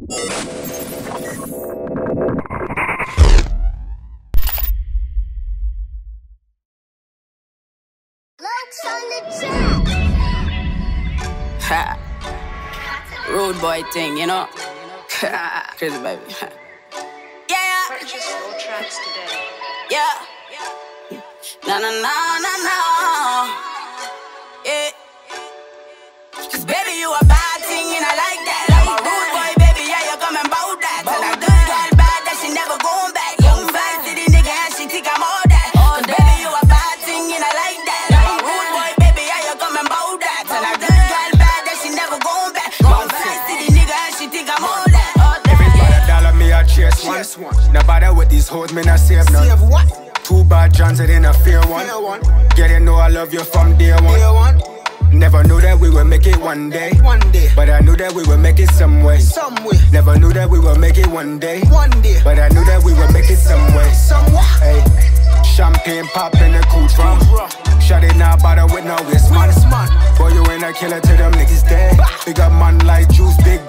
Ha. Rude boy thing, you know. Crazy baby. Yeah. Purchase your tracks today. Yeah. No, no, no, no, no. Yeah. Cause baby, you a bad thing and I like that. I'm a rude boy, baby, yeah, you come and bout that. And I good girl bad that she never going back. Young fly city nigga and she think I'm all that. Cause baby, you a bad thing and I like that. I'm a rude boy, baby, yeah, you come and bout that. And I good girl bad that she never going back. Young fly city nigga and she think I'm all that. Everybody dollar me I chase one. Nobody with these hoes, me not save none. Save what? Two bad Johns, I didn't fear one. Getting know I love you from day one. Never knew that we would make it one day. One day. But I knew that we would make it some way. Some way. Never knew that we would make it one day. One day. But I knew that we would make it some way. Some what? Hey, champagne pop in the coupe from. Shot it now, bottle with no waste man. Waste man. Boy, you ain't a killer to them niggas dead. Big up man like juice, big